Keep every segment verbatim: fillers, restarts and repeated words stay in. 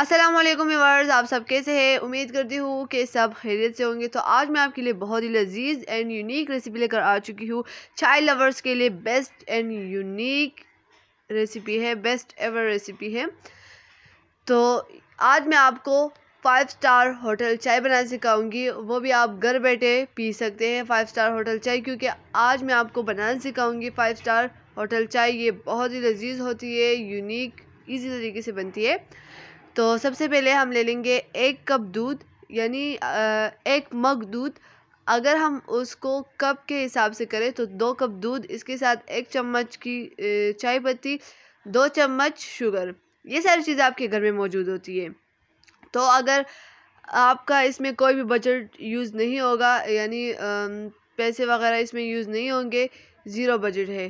अस्सलामुअलैकुम व्यूअर्स, आप सब कैसे हैं। उम्मीद करती हूँ कि सब खैरियत से होंगे। तो आज मैं आपके लिए बहुत ही लजीज एंड यूनिक रेसिपी लेकर आ चुकी हूँ। चाय लवर्स के लिए बेस्ट एंड यूनिक रेसिपी है, बेस्ट एवर रेसिपी है। तो आज मैं आपको फाइव स्टार होटल चाय बनाना सिखाऊंगी, वो भी आप घर बैठे पी सकते हैं फाइव स्टार होटल चाय, क्योंकि आज मैं आपको बनाना सिखाऊंगी फाइव स्टार होटल चाय। ये बहुत ही लजीज होती है, यूनिक ईजी तरीके से बनती है। तो सबसे पहले हम ले लेंगे एक कप दूध, यानी एक मग दूध। अगर हम उसको कप के हिसाब से करें तो दो कप दूध, इसके साथ एक चम्मच की चाय पत्ती, दो चम्मच शुगर। ये सारी चीज़ें आपके घर में मौजूद होती है। तो अगर आपका इसमें कोई भी बजट यूज़ नहीं होगा, यानी पैसे वगैरह इसमें यूज़ नहीं होंगे, ज़ीरो बजट है।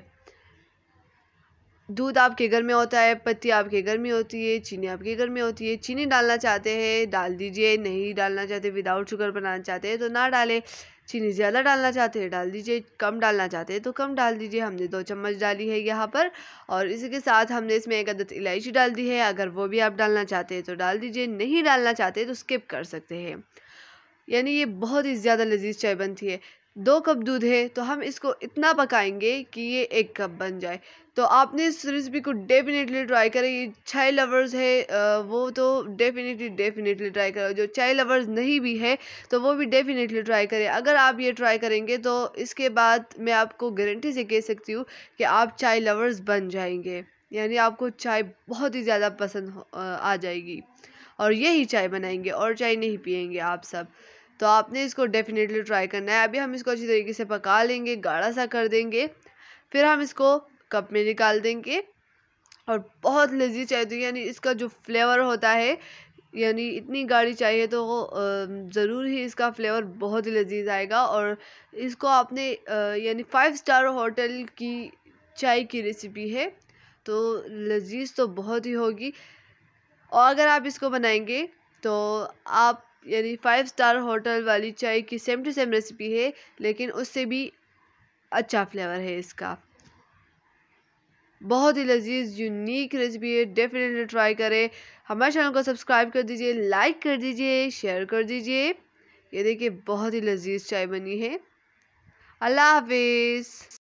दूध आपके घर में होता है, पत्ती आपके घर में होती है, चीनी आपके घर में होती है। चीनी डालना चाहते हैं डाल दीजिए, नहीं डालना चाहते विदाउट शुगर बनाना चाहते हैं तो ना डालें। चीनी ज़्यादा डालना चाहते हैं डाल दीजिए, कम डालना चाहते हैं तो कम डाल दीजिए। हमने दो चम्मच डाली है यहाँ पर, और इसी के साथ हमने इसमें एक अदद इलायची डाल दी है। अगर वो भी आप डालना चाहते हैं तो डाल दीजिए, नहीं डालना चाहते तो स्किप कर सकते हैं। यानी ये बहुत ही ज़्यादा लजीज चाय बनती है। दो कप दूध है तो हम इसको इतना पकाएंगे कि ये एक कप बन जाए। तो आपने इस रेसिपी को डेफिनेटली ट्राई करें। ये चाय लवर्स है वो तो डेफिनेटली डेफिनेटली ट्राई करें। जो चाय लवर्स नहीं भी है तो वो भी डेफिनेटली ट्राई करें। अगर आप ये ट्राई करेंगे तो इसके बाद मैं आपको गारंटी से कह सकती हूँ कि आप चाय लवर्स बन जाएंगे, यानी आपको चाय बहुत ही ज़्यादा पसंद आ जाएगी और यही चाय बनाएंगे और चाय नहीं पियेंगे आप सब। तो आपने इसको डेफिनेटली ट्राई करना है। अभी हम इसको अच्छी तरीके से पका लेंगे, गाढ़ा सा कर देंगे, फिर हम इसको कप में निकाल देंगे। और बहुत लजीज चाय होती है, यानी इसका जो फ्लेवर होता है, यानी इतनी गाढ़ी चाहिए तो ज़रूर ही इसका फ्लेवर बहुत ही लजीज आएगा। और इसको आपने यानी फाइव स्टार होटल की चाय की रेसिपी है तो लजीज तो बहुत ही होगी। और अगर आप इसको बनाएंगे तो आप यानी फाइव स्टार होटल वाली चाय की सेम टू सेम रेसिपी है, लेकिन उससे भी अच्छा फ्लेवर है इसका। बहुत ही लजीज यूनिक रेसिपी है, डेफिनेटली ट्राई करें। हमारे चैनल को सब्सक्राइब कर दीजिए, लाइक कर दीजिए, शेयर कर दीजिए। ये देखिए बहुत ही लजीज चाय बनी है। अल्लाह हाफिज़।